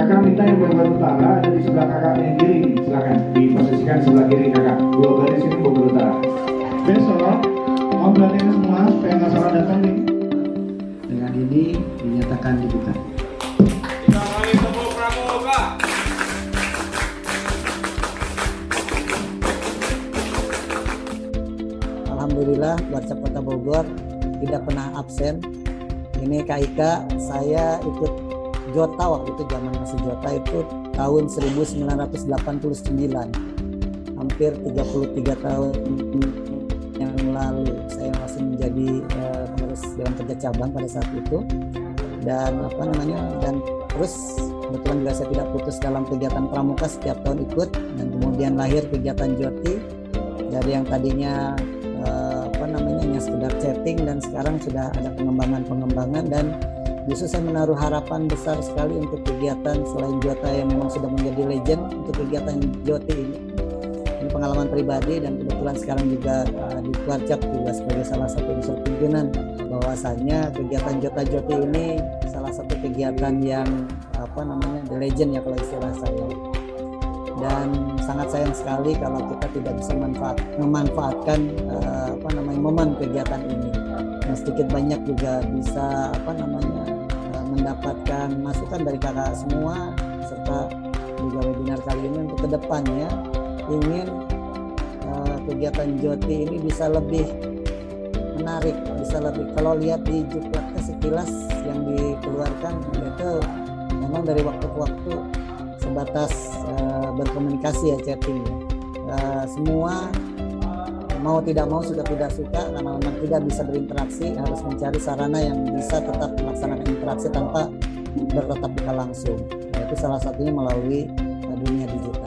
kakak minta yang Bogor Utara ada di sebelah kakak yang kiri. Silakan diposisikan sebelah kiri kakak. 2 baris ini Bogor Utara. Besok mau berarti semua supaya nggak salah datang nih. Dengan ini dinyatakan dibuka. Kita kali tepuk pramuka. Alhamdulillah Warcap Kota Bogor tidak pernah absen. Ini Kak Ika, saya ikut Jota waktu itu, zaman masih Jota itu tahun 1989. Hampir 33 tahun yang lalu saya masih menjadi pengurus Dewan Kerja Cabang pada saat itu. Dan terus kebetulan juga saya tidak putus dalam kegiatan pramuka, setiap tahun ikut, dan kemudian lahir kegiatan Joti dari yang tadinya hanya sekedar chatting, dan sekarang sudah ada pengembangan dan justru saya menaruh harapan besar sekali untuk kegiatan selain Jota yang memang sudah menjadi legend, untuk kegiatan Joti ini. Ini pengalaman pribadi, dan kebetulan sekarang juga di Warcap juga sebagai salah satu unsur pimpinan, bahwasanya kegiatan Jota Joti ini salah satu kegiatan yang the legend ya kalau istilah saya. Dan sangat sayang sekali kalau kita tidak bisa memanfaatkan momen kegiatan ini. Yang sedikit banyak juga bisa mendapatkan masukan dari kakak semua, serta juga webinar kali ini untuk kedepannya ingin kegiatan Joti ini bisa lebih menarik, bisa lebih, kalau lihat di juklatnya sekilas yang dikeluarkan itu memang dari waktu ke waktu sebatas berkomunikasi ya, chatting. Semua mau tidak mau, suka tidak suka, karena memang tidak bisa berinteraksi, harus mencari sarana yang bisa tetap melaksanakan interaksi tanpa bertatap muka langsung. Itu salah satunya melalui dunia digital.